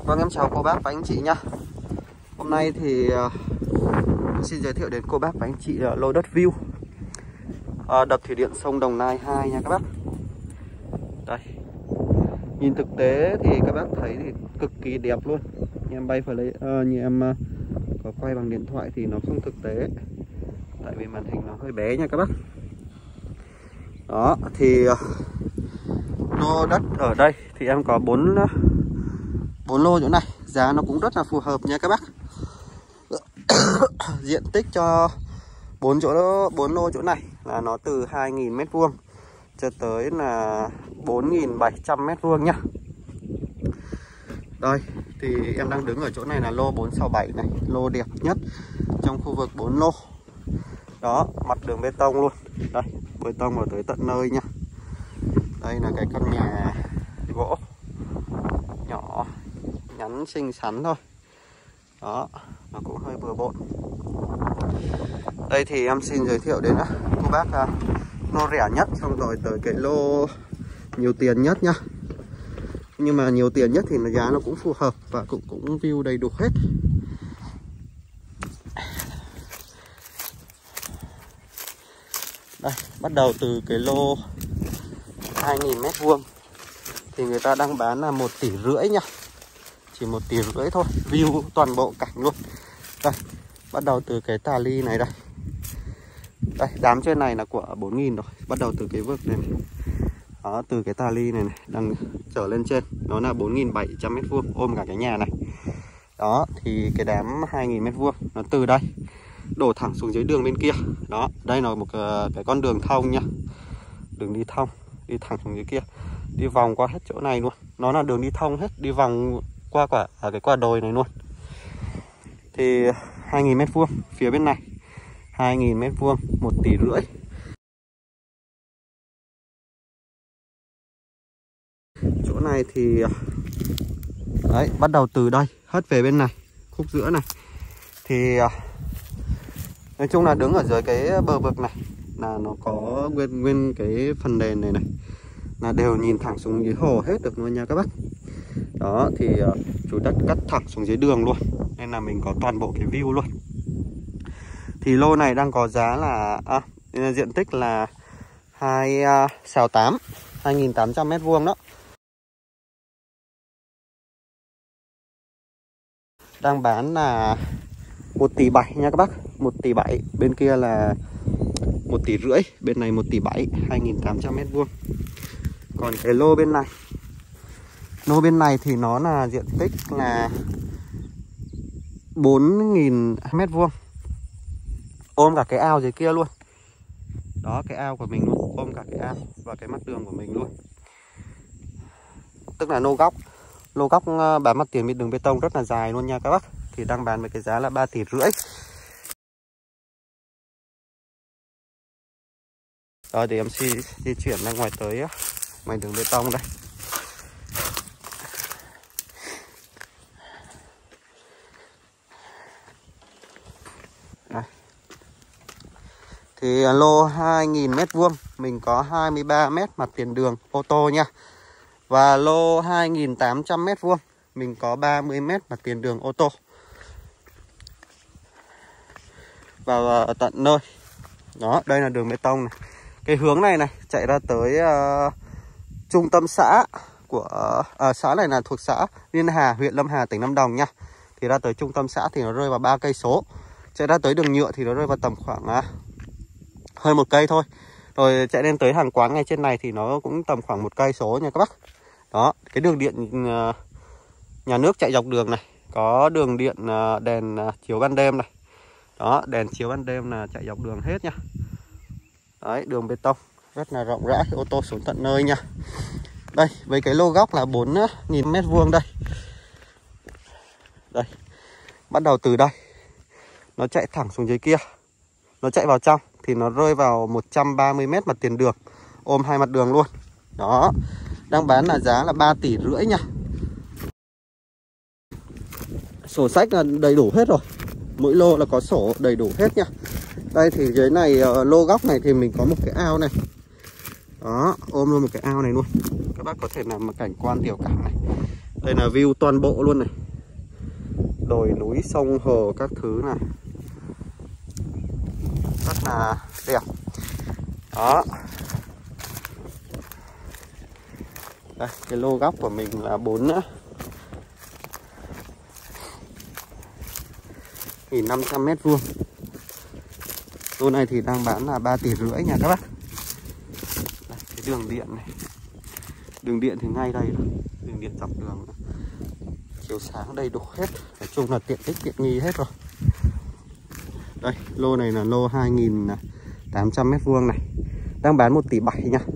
Vâng, em chào cô bác và anh chị nhá. Hôm nay thì xin giới thiệu đến cô bác và anh chị lô đất view đập thủy điện sông Đồng Nai 2 nha các bác. Đây, nhìn thực tế thì các bác thấy thì cực kỳ đẹp luôn. Như em bay phải lấy như em có quay bằng điện thoại thì nó không thực tế, tại vì màn hình nó hơi bé nha các bác. Đó thì lô đất ở đây thì em có 4 lô chỗ này, giá nó cũng rất là phù hợp nha các bác. Diện tích cho 4 lô chỗ này là nó từ 2.000 m² cho tới là 4.700 m² nhá. Đây thì em đang đứng ở chỗ này là lô 467 này, lô đẹp nhất trong khu vực 4 lô. Đó, mặt đường bê tông luôn. Đây, bê tông vào tới tận nơi nha. Đây là cái căn nhà gỗ nhỏ nhắn xinh xắn thôi. Đó, nó cũng hơi bừa bộn. Đây thì em xin giới thiệu đến cô bác lô rẻ nhất, xong rồi tới cái lô nhiều tiền nhất nhá. Nhưng mà nhiều tiền nhất thì giá nó cũng phù hợp và cũng view đầy đủ hết. Đây, bắt đầu từ cái lô 2.000 m² thì người ta đang bán là 1,5 tỷ nha. Chỉ 1,5 tỷ thôi, view toàn bộ cảnh luôn. Đây, bắt đầu từ cái tà ly này đây. Đây, đám trên này là của 4.000 rồi. Bắt đầu từ cái vực này, này. Đó, từ cái tà ly này, này đang trở lên trên, nó là 4.700 m² ôm cả cái nhà này. Đó, thì cái đám 2.000 m² nó từ đây đổ thẳng xuống dưới đường bên kia. Đó, đây là một cái con đường thông nha. Đường đi thông, đi thẳng xuống dưới kia, đi vòng qua hết chỗ này luôn. Nó là đường đi thông hết, đi vòng qua cái quả đồi này luôn. Thì 2.000 m², phía bên này 2.000 m², 1,5 tỷ. Chỗ này thì đấy, bắt đầu từ đây hất về bên này, khúc giữa này. Thì nói chung là đứng ở dưới cái bờ vực này là nó có nguyên cái phần nền này là đều nhìn thẳng xuống dưới hồ hết được luôn nha các bác. Đó thì chủ đất cắt thẳng xuống dưới đường luôn, nên là mình có toàn bộ cái view luôn. Thì lô này đang có giá là diện tích là 2,8, 2.800 m² đó. Đang bán là 1,7 tỷ nha các bác. 1,7 tỷ, bên kia là 1,5 tỷ, bên này 1,7 tỷ, 2.800 m². Còn cái lô bên này thì nó là diện tích là 4.000 m², ôm cả cái ao dưới kia luôn. Đó, cái ao của mình luôn, ôm cả cái ao và cái mặt đường của mình luôn. Tức là lô góc bán mặt tiền bên đường bê tông rất là dài luôn nha các bác. Thì đang bán với cái giá là 3,5 tỷ. Rồi để em di chuyển ra ngoài tới ngoài đường bê tông đây. Đây. Thì lô 2.000 m² mình có 23 m mặt tiền đường ô tô nha. Và lô 2.800 m² mình có 30 m mặt tiền đường ô tô. Và tận nơi. Đó, đây là đường bê tông này. Cái hướng này chạy ra tới trung tâm xã của xã này là thuộc xã Liên Hà, huyện Lâm Hà, tỉnh Lâm Đồng nha. Thì ra tới trung tâm xã thì nó rơi vào 3 cây số. Chạy ra tới đường nhựa thì nó rơi vào tầm khoảng hơn 1 cây thôi. Rồi chạy lên tới hàng quán ngay trên này thì nó cũng tầm khoảng 1 cây số nha các bác. Đó, cái đường điện nhà nước chạy dọc đường này, có đường điện đèn chiếu ban đêm này. Đó, đèn chiếu ban đêm là chạy dọc đường hết nha. Đấy, đường bê tông rất là rộng rãi, ô tô xuống tận nơi nha. Đây, với cái lô góc là 4.000 m² đây. Đây, bắt đầu từ đây nó chạy thẳng xuống dưới kia, nó chạy vào trong thì nó rơi vào 130 m mặt tiền đường, ôm hai mặt đường luôn. Đó, đang bán là giá là 3,5 tỷ nha. Sổ sách là đầy đủ hết rồi, mỗi lô là có sổ đầy đủ hết nha. Đây thì dưới này lô góc này thì mình có một cái ao này. Đó, ôm luôn một cái ao này luôn. Các bác có thể làm một cảnh quan tiểu cảnh này. Đây là view toàn bộ luôn này. Đồi núi, sông, hồ, các thứ này. Rất là đẹp. Đó. Đây, cái lô góc của mình là 4.500 mét vuông. Lô này thì đang bán là 3,5 tỷ nha các bác. Đây, cái đường điện này. Đường điện thì ngay đây rồi. Đường điện dọc đường. Chiếu sáng đầy đủ hết. Nói chung là tiện ích tiện nghi hết rồi. Đây, lô này là lô 2.800 mét vuông này. Đang bán 1,7 tỷ nha.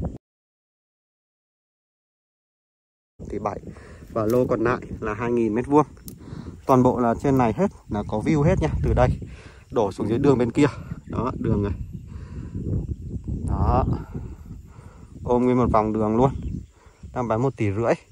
1,7 tỷ. Và lô còn lại là 2.000 mét vuông. Toàn bộ là trên này hết, là có view hết nha. Từ đây đổ xuống dưới đường bên kia. Đó, đường này. Đó. Ôm nguyên một vòng đường luôn. Đang bán 1,5 tỷ.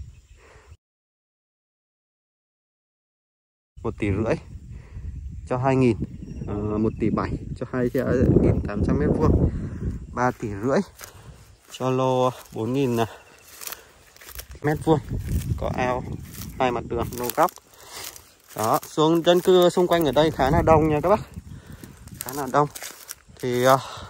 1,5 tỷ cho 2.000. 1,7 tỷ cho 2.800 mét vuông. 3,5 tỷ cho lô 4.000 mét vuông. Có ao, hai mặt đường, lô góc. Đó, xuống dân cư xung quanh ở đây khá là đông nha các bác. Khá là đông. Thì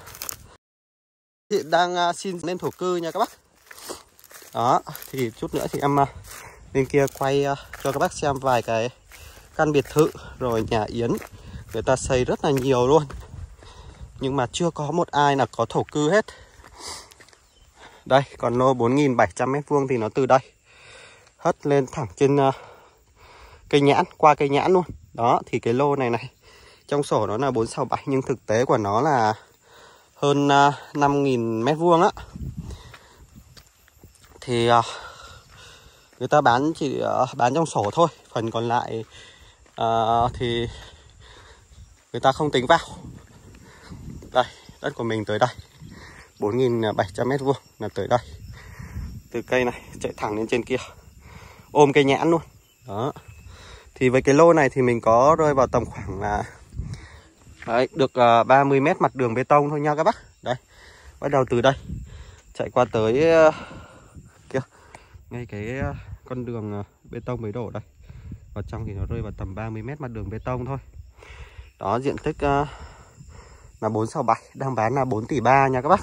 hiện đang xin lên thổ cư nha các bác. Đó, thì chút nữa thì em bên kia quay cho các bác xem vài cái căn biệt thự rồi nhà yến. Người ta xây rất là nhiều luôn. Nhưng mà chưa có một ai là có thổ cư hết. Đây, còn lô 4.700 mét vuông thì nó từ đây hất lên thẳng trên cây nhãn, qua cây nhãn luôn. Đó, thì cái lô này này, trong sổ nó là 467 nhưng thực tế của nó là hơn 5.000 mét vuông á. Thì người ta bán chỉ bán trong sổ thôi. Phần còn lại thì người ta không tính vào. Đây, đất của mình tới đây 4.700 mét vuông là tới đây. Từ cây này chạy thẳng lên trên kia, ôm cây nhãn luôn. Đó. Thì với cái lô này thì mình có rơi vào tầm khoảng là đấy, được 30 mét mặt đường bê tông thôi nha các bác. Đây, bắt đầu từ đây chạy qua tới kia, ngay cái con đường bê tông mới đổ đây. Vào trong thì nó rơi vào tầm 30 mét mặt đường bê tông thôi. Đó, diện tích là 467, đang bán là 4,3 tỷ nha các bác.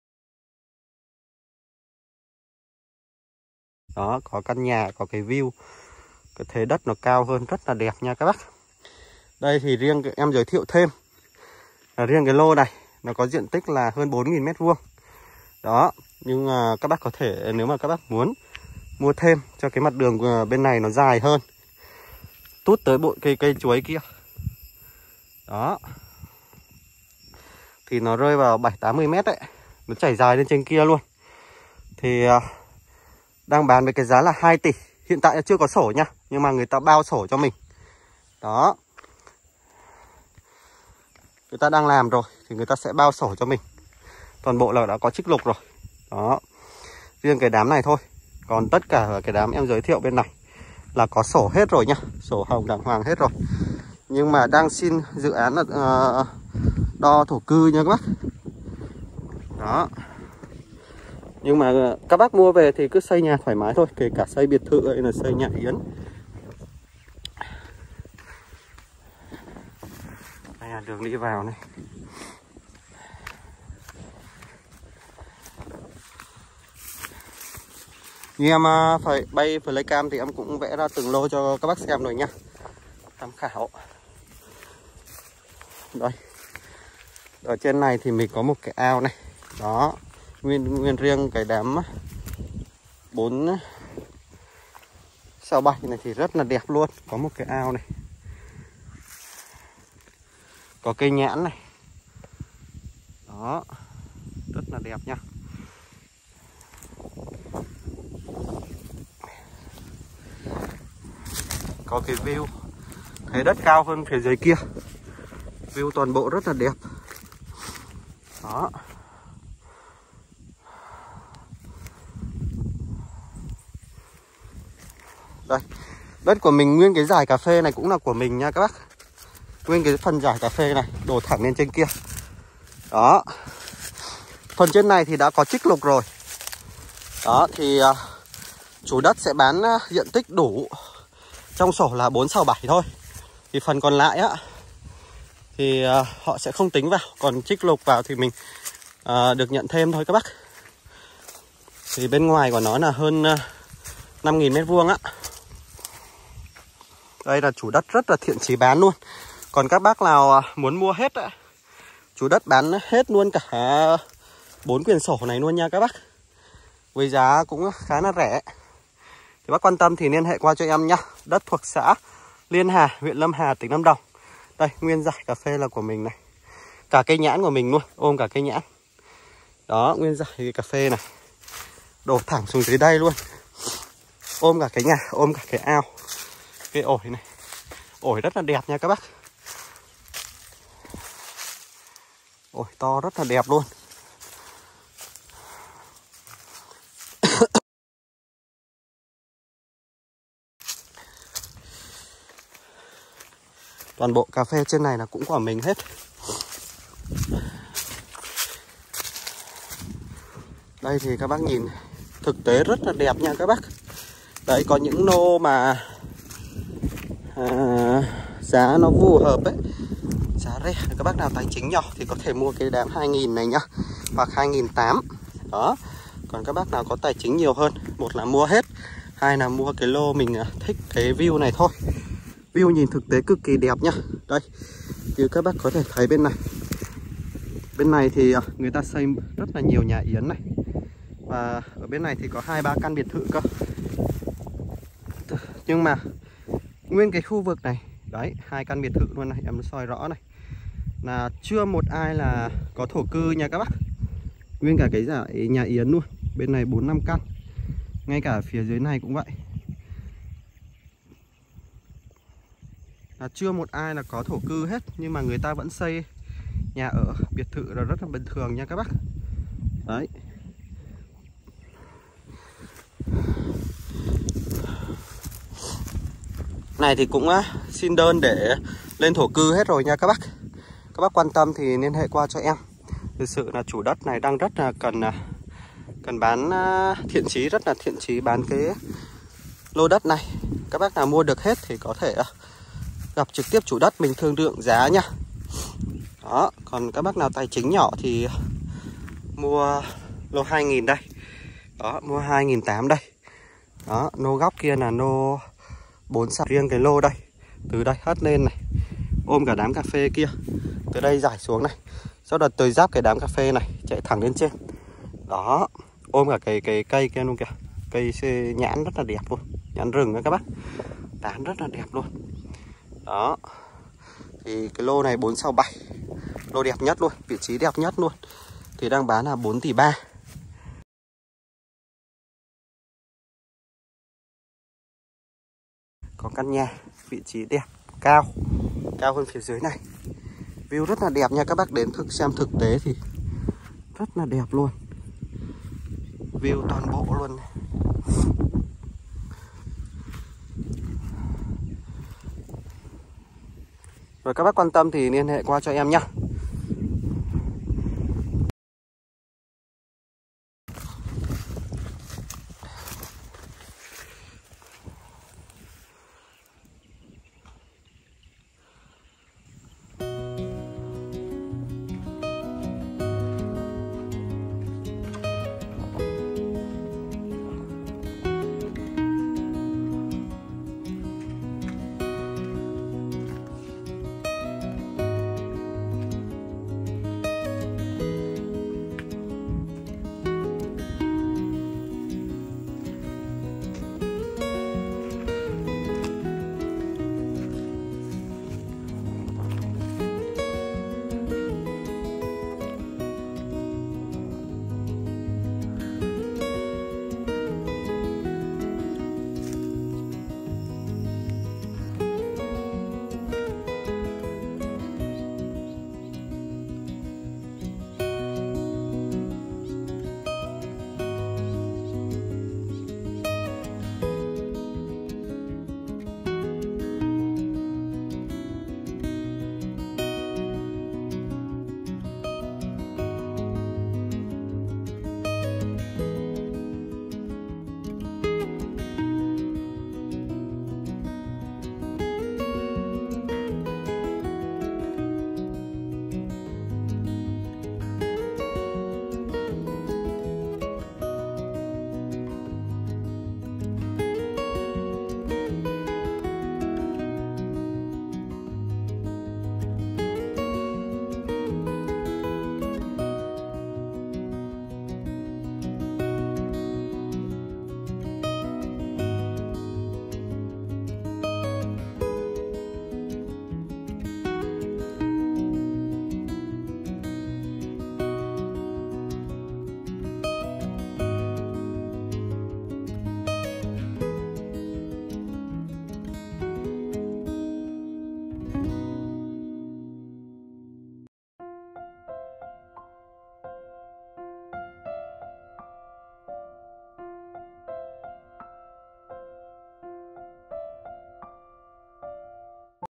Đó, có căn nhà, có cái view, cái thế đất nó cao hơn rất là đẹp nha các bác. Đây thì riêng em giới thiệu thêm là riêng cái lô này nó có diện tích là hơn 4.000 mét vuông. Đó, nhưng các bác có thể nếu mà các bác muốn mua thêm cho cái mặt đường bên này nó dài hơn, tút tới bộ cây chuối kia. Đó. Thì nó rơi vào 7-80 mét đấy. Nó chảy dài lên trên kia luôn. Thì đang bán với cái giá là 2 tỷ. Hiện tại là chưa có sổ nha, nhưng mà người ta bao sổ cho mình. Đó. Người ta đang làm rồi thì người ta sẽ bao sổ cho mình. Toàn bộ là đã có trích lục rồi. Đó. Riêng cái đám này thôi. Còn tất cả cái đám em giới thiệu bên này là có sổ hết rồi nhá. Sổ hồng đàng hoàng hết rồi. Nhưng mà đang xin dự án là đo thổ cư nha các bác. Đó. Nhưng mà các bác mua về thì cứ xây nhà thoải mái thôi. Kể cả xây biệt thự hay là xây nhà yến. Đây là đường đi vào này. Như em phải bay flycam thì em cũng vẽ ra từng lô cho các bác xem rồi nhá, tham khảo. Đây. Ở trên này thì mình có một cái ao này. Đó. Nguyên riêng cái đám 467 này thì rất là đẹp luôn. Có một cái ao này. Có cây nhãn này. Đó. Rất là đẹp nha. Có cái view thấy đất cao hơn phía dưới kia. View toàn bộ rất là đẹp. Đó. Đây. Đất của mình nguyên cái dải cà phê này cũng là của mình nha các bác. Nguyên cái phần dải cà phê này đổ thẳng lên trên kia. Đó. Phần trên này thì đã có trích lục rồi. Đó thì chủ đất sẽ bán diện tích đủ. Trong sổ là 4/7 thôi. Thì phần còn lại á thì họ sẽ không tính vào, còn trích lục vào thì mình được nhận thêm thôi các bác. Thì bên ngoài của nó là hơn 5.000 mét vuông á. Đây là chủ đất rất là thiện chí bán luôn. Còn các bác nào muốn mua hết á, chủ đất bán hết luôn cả 4 quyển sổ này luôn nha các bác. Với giá cũng khá là rẻ. Thì bác quan tâm thì liên hệ qua cho em nhá. Đất thuộc xã Liên Hà, huyện Lâm Hà, tỉnh Lâm Đồng. Đây, nguyên dải cà phê là của mình này. Cả cây nhãn của mình luôn, ôm cả cây nhãn. Đó, nguyên dải cà phê này. Đổ thẳng xuống dưới đây luôn. Ôm cả cái nhà, ôm cả cái ao. Cái ổi này. Ổi rất là đẹp nha các bác. Ổi to rất là đẹp luôn. Toàn bộ cà phê trên này là cũng của mình hết. Đây thì các bác nhìn, thực tế rất là đẹp nha các bác. Đấy, có những nô mà giá nó phù hợp ấy, giá rẻ. Các bác nào tài chính nhỏ thì có thể mua cái đám 2.000 này nhá, hoặc 2.800. Đó. Còn các bác nào có tài chính nhiều hơn, một là mua hết, hai là mua cái lô mình thích cái view này thôi. View nhìn thực tế cực kỳ đẹp nhá. Đây, như các bác có thể thấy bên này. Bên này thì người ta xây rất là nhiều nhà yến này. Và ở bên này thì có 2-3 căn biệt thự cơ. Nhưng mà nguyên cái khu vực này, đấy, 2 căn biệt thự luôn này, em soi rõ này, là chưa một ai là có thổ cư nha các bác. Nguyên cả cái dải nhà yến luôn. Bên này 4-5 căn. Ngay cả phía dưới này cũng vậy. Là chưa một ai là có thổ cư hết, nhưng mà người ta vẫn xây nhà ở biệt thự là rất là bình thường nha các bác. Đấy. Này thì cũng xin đơn để lên thổ cư hết rồi nha các bác. Các bác quan tâm thì liên hệ qua cho em. Thực sự là chủ đất này đang rất là cần bán, thiện chí, rất là thiện chí bán cái lô đất này. Các bác nào mua được hết thì có thể gặp trực tiếp chủ đất, mình thương lượng giá nha. Đó, còn các bác nào tài chính nhỏ thì mua lô 2.000 đây. Đó, mua 2.800 đây. Đó, nô góc kia là nô 4 sạp riêng cái lô đây. Từ đây hất lên này, ôm cả đám cà phê kia. Từ đây rải xuống này. Sau đó tới giáp cái đám cà phê này, chạy thẳng lên trên. Đó, ôm cả cái cây kia luôn kìa. Cây nhãn rất là đẹp luôn. Nhãn rừng đó các bác. Tán rất là đẹp luôn. Đó. Thì cái lô này 4/7. Lô đẹp nhất luôn, vị trí đẹp nhất luôn. Thì đang bán là 4,3 tỷ. Có căn nhà, vị trí đẹp, cao hơn phía dưới này. View rất là đẹp nha các bác, đến xem thực tế thì rất là đẹp luôn. View toàn bộ luôn. Rồi các bác quan tâm thì liên hệ qua cho em nhá.